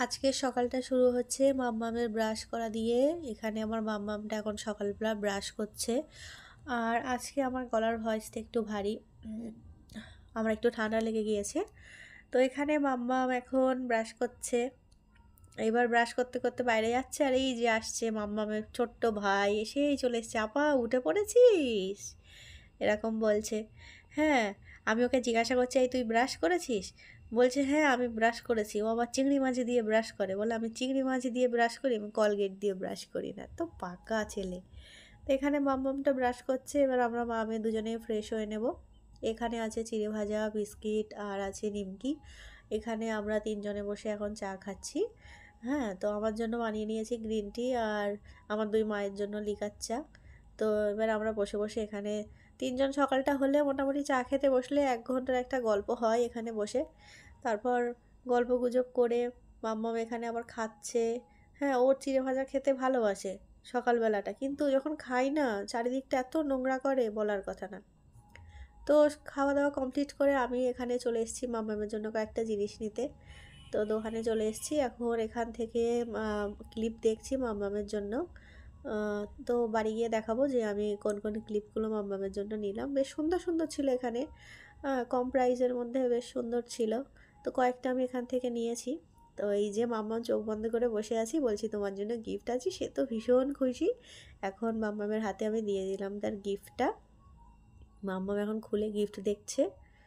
আজকের সকালটা শুরু হচ্ছে মাম্মামের ব্রাশ করা দিয়ে। এখানে আমার মাম্মামটা এখন সকালবেলা ব্রাশ করছে। আর আজকে আমার গলার ভয়েসটা একটু ভারী। আমার একটু ঠান্ডা লেগে গিয়েছে। তো এখানে মাম্মাম এখন ব্রাশ করছে। এবার ব্রাশ করতে করতে বাইরে যাচ্ছে, আর এই যে আসছে মাম্মামের ছোট্ট ভাই, এসেই চলে এসছে। আপা উঠে পড়েছিস, এরকম বলছে। হ্যাঁ, আমি ওকে জিজ্ঞাসা করছি, এই তুই ব্রাশ করেছিস? বলছে হ্যাঁ আমি ব্রাশ করেছি। ও আবার চিংড়ি মাছ দিয়ে ব্রাশ করে, বলে আমি চিংড়ি মাছ দিয়ে ব্রাশ করি, আমি কলগেট দিয়ে ব্রাশ করি না। তো পাকা ছেলে। তো এখানে মামটা ব্রাশ করছে, এবার আমরা মা মেয়ে দুজনেই ফ্রেশ হয়ে নেব। এখানে আছে চিড়ে ভাজা, বিস্কিট, আর আছে নিমকি। এখানে আমরা তিনজনে বসে এখন চা খাচ্ছি। হ্যাঁ, তো আমার জন্য বানিয়ে নিয়েছি গ্রিন টি, আর আমার দুই মায়ের জন্য লিকার চা। তো এবার আমরা বসে বসে এখানে তিনজন, সকালটা হলে মোটামুটি চা খেতে বসলে 1 ঘন্টার একটা গল্প হয় এখানে বসে। তারপর গল্প গুজব করে মাম্মাম এখানে আবার খাচ্ছে। হ্যাঁ, ওর চিড়ে ভাজা খেতে ভালোবাসে সকালবেলাটা, কিন্তু যখন খাই না চারিদিকটা এত নোংরা করে বলার কথা না। তো খাওয়া দাওয়া কমপ্লিট করে আমি এখানে চলে এসেছি মাম্মামের জন্য কয়েকটা জিনিস নিতে। তো দোকানে চলে এসেছি, এখন এখান থেকে ক্লিপ দেখছি মাম্মামের জন্য। তো বাড়ি গিয়ে দেখাবো যে আমি কোন কোন ক্লিপগুলো মাম্মামের জন্য নিলাম। বেশ সুন্দর সুন্দর ছিল এখানে, কম প্রাইসের মধ্যে বেশ সুন্দর ছিল। তো কয়েকটা আমি এখান থেকে নিয়েছি। তো এই যে মাম্মাম চোখ বন্ধ করে বসে আছি, বলছি তোমার জন্য গিফট আছে। সে তো ভীষণ খুশি। এখন মাম্মামের হাতে আমি দিয়ে দিলাম তার গিফটটা। মাম্মাম এখন খুলে গিফট দেখছে,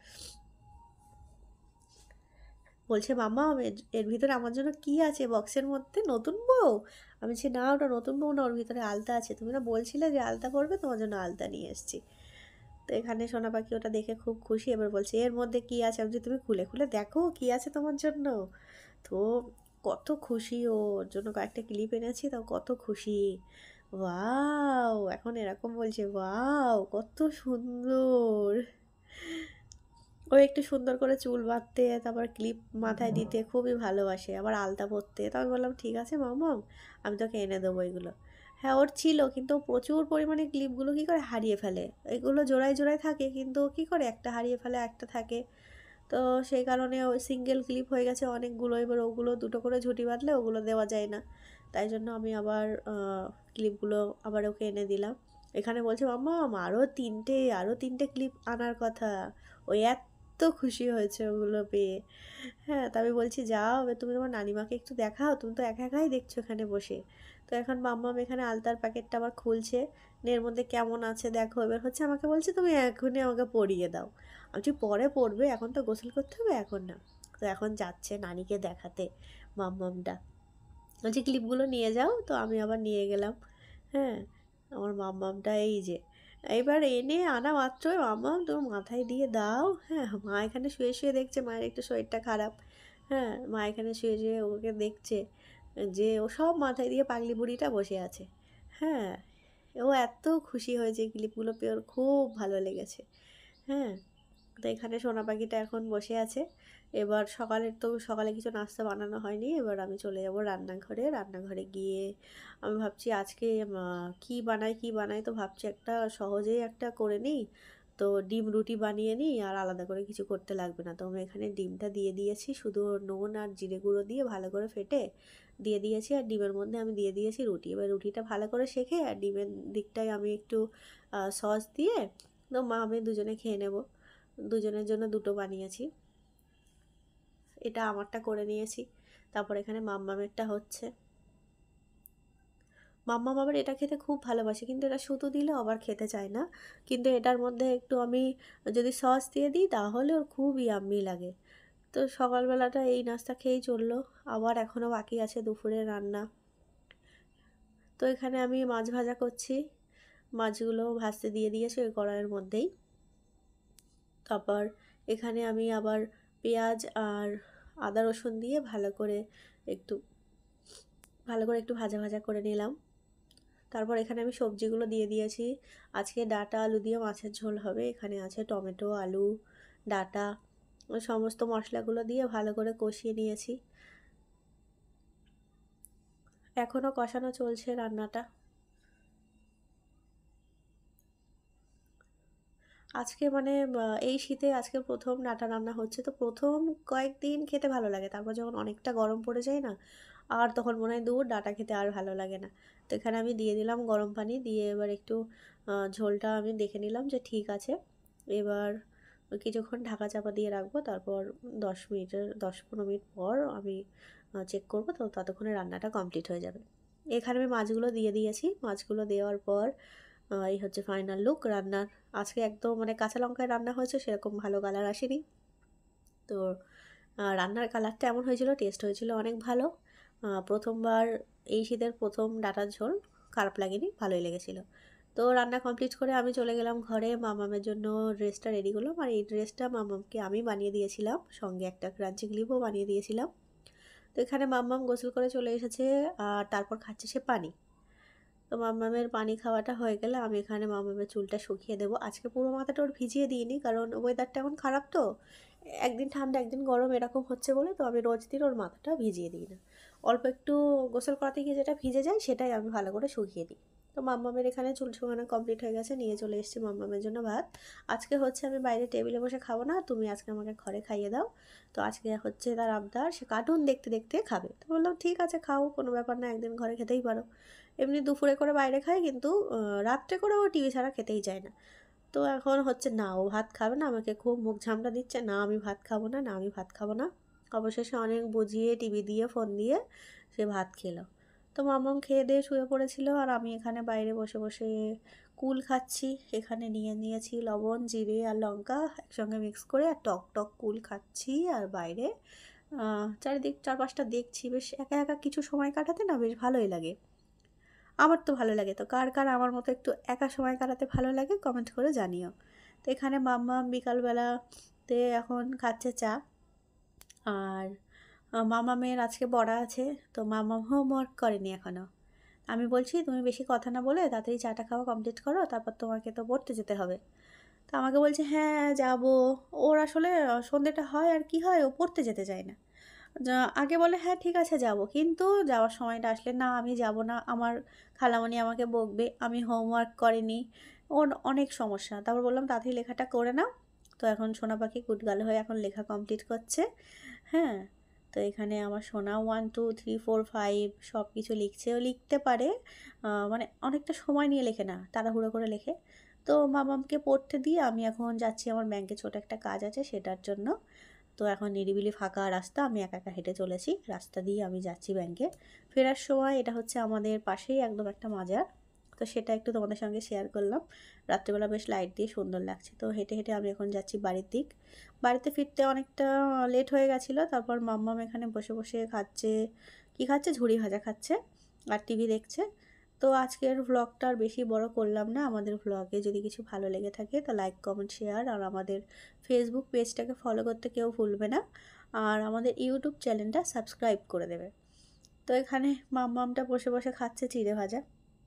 বলছে মাম্মা এর ভিতরে আমার জন্য কি আছে বক্সের মধ্যে? নতুন বউ? আমি বলছি না, ওটা নতুন বউ না, ওর ভিতরে আলতা আছে। তুমি না বলছিলে যে আলতা পরবে, তোমার জন্য আলতা নিয়ে এসেছি। তো এখানে সোনা পাখি ওটা দেখে খুব খুশি। এবার বলছে এর মধ্যে কি আছে? আমি বলছি তুমি খুলে খুলে দেখো কি আছে তোমার জন্য। তো কত খুশি, ওর জন্য কয়েকটা ক্লিপ এনেছি, তাও কত খুশি। ওয়াও, এখন এরকম বলছে ওয়াও কত সুন্দর। ও একটু সুন্দর করে চুল বাঁধতে, তারপর ক্লিপ মাথায় দিতে খুবই ভালোবাসে, আবার আলতা পরতে। তো আমি বললাম ঠিক আছে মামাম, আমি তোকে এনে দেবো এগুলো। হ্যাঁ, ওর ছিল, কিন্তু ও প্রচুর পরিমাণে ক্লিপগুলো কী করে হারিয়ে ফেলে। এগুলো জোড়ায় জোড়ায় থাকে, কিন্তু ও কী করে একটা হারিয়ে ফেলে, একটা থাকে। তো সেই কারণে ওই সিঙ্গেল ক্লিপ হয়ে গেছে অনেকগুলো। এবার ওগুলো দুটো করে ঝুঁটি বাঁধলে ওগুলো দেওয়া যায় না। তাই জন্য আমি আবার ক্লিপগুলো আবার ওকে এনে দিলাম। এখানে বলছে মাম্মা আরও তিনটে ক্লিপ আনার কথা। ওই এত খুশি হয়েছে ওগুলো পেয়ে। হ্যাঁ, তা আমি বলছি যাও এবার তুমি তোমার নানিমাকে একটু দেখাও, তুমি তো একা একাই দেখছো এখানে বসে। তো এখন মাম্মাম এখানে আলতার প্যাকেটটা আবার খুলছে, এর মধ্যে কেমন আছে দেখো। এবার হচ্ছে আমাকে বলছে তুমি এখনই আমাকে পরিয়ে দাও। আমি বলছি পরে পরবে, এখন তো গোসল করতে হবে, এখন না। তো এখন যাচ্ছে নানিকে দেখাতে মাম্মামটা। বলছি ক্লিপগুলো নিয়ে যাও, তো আমি আবার নিয়ে গেলাম। হ্যাঁ, আমার মাম্মামটা এই যে এবার এনে আনা মাত্রই মাম্মাম তুমি মাথায় দিয়ে দাও। হ্যাঁ, মা এখানে শুয়ে শুয়ে দেখছে, মায়ের একটু শরীরটা খারাপ। হ্যাঁ, মা এখানে শুয়ে শুয়ে ওকে দেখছে যে ও সব মাথায় দিয়ে পাগলি বুড়িটা বসে আছে। হ্যাঁ, ও এত খুশি হয়েছে ক্লিপগুলো পেয়ে, ওর খুব ভালো লেগেছে। হ্যাঁ, তো এখানে সোনা পাখিটা এখন বসে আছে। এবার সকালে কিছু নাস্তা বানানো হয়নি, এবার আমি চলে যাব রান্নাঘরে। রান্নাঘরে গিয়ে আমি ভাবছি আজকে কী বানাই, তো ভাবছি একটা সহজেই একটা করে নিই। তো ডিম রুটি বানিয়ে নিই, আর আলাদা করে কিছু করতে লাগবে না। তো আমি এখানে ডিমটা দিয়ে দিয়েছি, শুধু নুন আর জিরে গুঁড়ো দিয়ে ভালো করে ফেটে দিয়ে দিয়েছি, আর ডিমের মধ্যে আমি দিয়ে দিয়েছি রুটি। এবার রুটিটা ভালো করে সেঁকে আর ডিমের দিকটায় আমি একটু সস দিয়ে, তো মা আমি দুজনে খেয়ে নেব। দুজনের জন্য দুটো বানিয়েছি, এটা আমারটা করে নিয়েছি। তারপর এখানে মাম্মামেরটা হচ্ছে। মাম্মাম আবার এটা খেতে খুব ভালোবাসে, কিন্তু এটা শুধু দিলে আবার খেতে চায় না। কিন্তু এটার মধ্যে একটু আমি যদি সস দিয়ে দিই তাহলে ওর খুব ইয়াম্মি লাগে। তো সকালবেলাটা এই নাস্তা খেয়েই চললো। আবার এখনও বাকি আছে দুপুরে রান্না। তো এখানে আমি মাছ ভাজা করছি, মাছগুলো ভাজতে দিয়ে দিয়েছি ওই কড়াইয়ের মধ্যেই। তারপর এখানে আমি আবার পেঁয়াজ আর আদা রসুন দিয়ে একটু ভালো করে একটু ভাজা ভাজা করে নিলাম। তারপর এখানে আমি সবজিগুলো দিয়ে দিয়েছি। আজকে ডাঁটা আলু দিয়ে মাছের ঝোল হবে। এখানে আছে টমেটো, আলু, ডাঁটা, সমস্ত মশলাগুলো দিয়ে ভালো করে কষিয়ে নিয়েছি। এখনও কষানো চলছে রান্নাটা। আজকে মানে এই শীতে আজকে প্রথম ডাঁটা রান্না হচ্ছে, তো প্রথম কয়েকদিন খেতে ভালো লাগে, তারপর যখন অনেকটা গরম পড়ে যায় না, আর তখন মনে হয় দূর ডাঁটা খেতে আর ভালো লাগে না। তো এখানে আমি দিয়ে দিলাম গরম পানি, দিয়ে এবার একটু ঝোলটা আমি দেখে নিলাম যে ঠিক আছে। এবার কিছুক্ষণ ঢাকা চাপা দিয়ে রাখবো, তারপর 10-15 মিনিট পর আমি চেক করবো, তো ততক্ষণে রান্নাটা কমপ্লিট হয়ে যাবে। এখানে আমি মাছগুলো দিয়ে দিয়েছি, মাছগুলো দেওয়ার পর এই হচ্ছে ফাইনাল লুক রান্নার। আজকে একদম মানে কাঁচা লঙ্কায় রান্না হয়েছে, সেরকম ভালো কালার আসেনি। তো রান্নার কালারটা এমন হয়েছিল, টেস্ট হয়েছিল অনেক ভালো। প্রথমবার এই শীতের প্রথম ডাঁটার ঝোল খারাপ লাগেনি, ভালোই লেগেছিল। তো রান্না কমপ্লিট করে আমি চলে গেলাম ঘরে, মামামের জন্য ড্রেসটা রেডি করলাম। আর এই ড্রেসটা মামামকে আমি বানিয়ে দিয়েছিলাম, সঙ্গে একটা ক্রাঞ্চি ক্লিপও বানিয়ে দিয়েছিলাম। তো এখানে মাম্মাম গোসল করে চলে এসেছে, আর তারপর খাচ্ছে সে পানি। তো মাম্মামের পানি খাওয়াটা হয়ে গেলে আমি এখানে মাম্মামের চুলটা শুকিয়ে দেবো। আজকে পুরো মাথাটা ওর ভিজিয়ে দিইনি, কারণ ওয়েদারটা এখন খারাপ, তো একদিন ঠান্ডা একদিন গরম এরকম হচ্ছে বলে, তো আমি রোজ দিন ওর মাথাটা ভিজিয়ে দিই না। অল্প একটু গোসল করাতে গিয়ে যেটা ভিজে যায় সেটাই আমি ভালো করে শুকিয়ে দিই। তো মাম্মামের এখানে চুল শুকানো কমপ্লিট হয়ে গেছে, নিয়ে চলে এসেছি মাম্মামের জন্য ভাত। আজকে হচ্ছে আমি বাইরে টেবিলে বসে খাবো না, তুমি আজকে আমাকে ঘরে খাইয়ে দাও। তো আজকে হচ্ছে তার আবদার, সে কার্টুন দেখতে দেখতে খাবে। তো বললাম ঠিক আছে খাও, কোনো ব্যাপার না, একদিন ঘরে খেতেই পারো। এমনি দুপুরে করে বাইরে খায়, কিন্তু রাত্রে করে ও টিভি ছাড়া খেতেই চায় না। তো এখন হচ্ছে না, ও ভাত খাবে না, আমাকে খুব মুখ ঝামটা দিচ্ছে, না আমি ভাত খাবো না, না আমি ভাত খাবো না। অবশেষে অনেক বুঝিয়ে টিভি দিয়ে ফোন দিয়ে সে ভাত খেলো। তো মাম্মাম খেয়ে দিয়ে শুয়ে পড়েছিল, আর আমি এখানে বাইরে বসে বসে কুল খাচ্ছি। এখানে নিয়ে নিয়েছি লবণ, জিরে আর লঙ্কা একসঙ্গে মিক্স করে, আর টক টক কুল খাচ্ছি। আর বাইরে চারিদিক চারপাশটা দেখছি, বেশ একা একা কিছু সময় কাটাতে না বেশ ভালোই লাগে। আমার তো ভালো লাগে। তো কার কার আমার মতো একটু একা সময় কাটাতে ভালো লাগে কমেন্ট করে জানিও। তো এখানে মাম্মাম বিকালবেলাতে এখন খাচ্ছে চা। আর মামামের আজকে পড়া আছে, তো মামাম হোমওয়ার্ক করেনি এখনও। আমি বলছি তুমি বেশি কথা না বলে তাড়াতাড়ি চাটা খাওয়া কমপ্লিট করো, তারপর তোমাকে তো পড়তে যেতে হবে। তো আমাকে বলছে হ্যাঁ যাব। ওর আসলে সন্ধেটা হয় আর কি হয়, ও পড়তে যেতে চায় না। আগে বলে হ্যাঁ ঠিক আছে যাব, কিন্তু যাওয়ার সময়টা আসলে না আমি যাব না, আমার খালামণি আমাকে বকবে, আমি হোমওয়ার্ক করিনি। ওর অনেক সমস্যা। তারপর বললাম তাড়াতাড়ি লেখাটা করে নাও। তো এখন সোনা পাখি কুটগাল হয়ে এখন লেখা কমপ্লিট করছে। হ্যাঁ, তো এখানে আমার সোনা 1 2 3 4 5 সব কিছু লিখছে, ও লিখতে পারে, মানে অনেকটা সময় নিয়ে লেখে না, তাড়াহুড়ো করে লেখে। তো মামামকে পড়তে দিয়ে আমি এখন যাচ্ছি, আমার ব্যাংকে ছোট একটা কাজ আছে সেটার জন্য। তো এখন নিরিবিলি ফাঁকা রাস্তা, আমি একা একা হেঁটে চলেছি, রাস্তা দিয়ে আমি যাচ্ছি ব্যাংকে। ফেরার সময় এটা হচ্ছে আমাদের পাশেই একদম একটা মাজার, তো সেটা একটু তোমাদের সঙ্গে শেয়ার করলাম। রাত্রেবেলা বেশ লাইট দিয়ে সুন্দর লাগছে। তো হেঁটে হেঁটে আমি এখন যাচ্ছি বাড়ির দিক। বাড়িতে ফিরতে অনেকটা লেট হয়ে গেছিলো। তারপর মাম্মাম এখানে বসে বসে খাচ্ছে, কী খাচ্ছে, ঝুড়ি ভাজা খাচ্ছে আর টিভি দেখছে। তো আজকের ভ্লগটা আর বেশি বড় করলাম না। আমাদের ভ্লগে যদি কিছু ভালো লেগে থাকে তো লাইক কমেন্ট শেয়ার, আর আমাদের ফেসবুক পেজটাকে ফলো করতে কেউ ভুলবে না, আর আমাদের ইউটিউব চ্যানেলটা সাবস্ক্রাইব করে দেবে। তো এখানে মাম্মামটা বসে বসে খাচ্ছে চিড়ে ভাজা।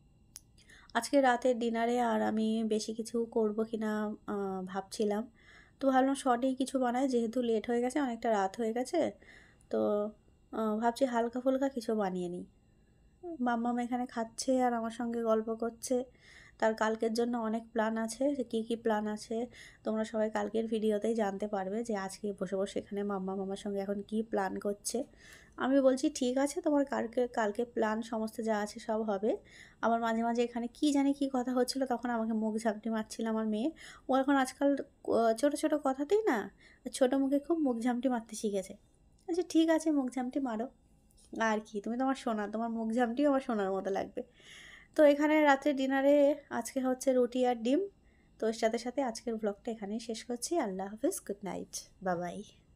আজকে রাতের ডিনারে আর আমি বেশি কিছু করব কি না ভাবছিলাম। তো ভাবলাম শর্টেই কিছু বানাই, যেহেতু লেট হয়ে গেছে, অনেকটা রাত হয়ে গেছে। তো ভাবছি হালকা ফুলকা কিছু বানিয়ে নিই। মাম্মাম এখানে খাচ্ছে আর আমার সঙ্গে গল্প করছে। তার কালকের জন্য অনেক প্ল্যান আছে, যে কী কী প্ল্যান আছে তোমরা সবাই কালকের ভিডিওতেই জানতে পারবে, যে আজকে বসে বসে এখানে মাম্মাম আমার সঙ্গে এখন কী প্ল্যান করছে। আমি বলছি ঠিক আছে, তোমার কালকে কালকে প্ল্যান সমস্ত যা আছে সব হবে। আমার মাঝে মাঝে এখানে কী জানি কী কথা হচ্ছিলো, তখন আমাকে মুখ ঝাপটি মারছিল আমার মেয়ে। ও এখন আজকাল ছোটো ছোটো কথাতেই না ছোটো মুখে খুব মুখ ঝামটি মারতে শিখেছে। আচ্ছা ঠিক আছে, মুখ ঝামটি মারো, আর কি, তুমি তোমার সোনা, তোমার মুখ ঝামটিও আমার সোনার মতো লাগবে। তো এখানে রাত্রে ডিনারে আজকে হচ্ছে রুটি আর ডিম। তো এর সাথে সাথে আজকের ব্লগটা এখানেই শেষ করছি। আল্লাহ হাফিজ, গুড নাইট, বাবাই।